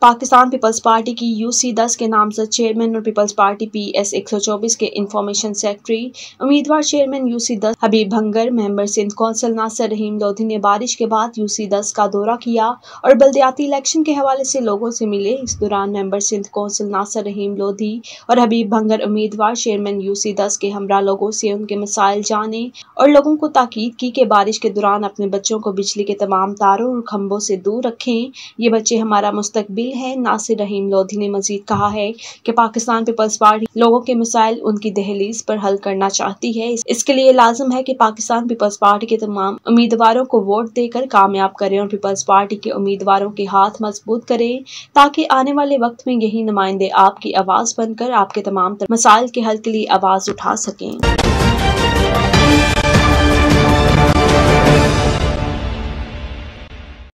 Pakistan peoples party की UC10 के नामजद चेयरमैन और पीपल्स पार्टी PS 124 के इंफॉर्मेशन सेक्रेटरी उम्मीदवार chairman UC10 Habib Bhangar, member Sindh council Nasir Rahim Lodhi ने बारिश के बाद UC10 का दौरा किया और बल्दियाती इलेक्शन के हवाले से लोगों से मिले। इस दौरान मेंबर सिंध कौंसिल नासिर रहीम लोधी और हबीब भंगर उम्मीदवार चेयरमैन UC10 के हमरा लोगों से उनके मसाइल जाने और लोगों को ताकीद की कि बारिश के दौरान अपने बच्चों को बिजली के तमाम तारों और खंभों से दूर रखें, ये बच्चे हमारा मुस्तकबिल है। नासिर रहीम लोधी ने मजीद कहा है कि पाकिस्तान पीपल्स पार्टी लोगों के मसाइल उनकी दहलीज पर हल करना चाहती है। इसके लिए लाजिम है कि पाकिस्तान पीपल्स पार्टी के तमाम उम्मीदवारों को वोट देकर कामयाब करें और पीपल्स पार्टी के उम्मीदवारों के हाथ मजबूत करें, ताकि आने वाले वक्त में यही नुमाइंदे आपकी आवाज बनकर आपके तमाम मसाइल के हल के लिए आवाज उठा सकें।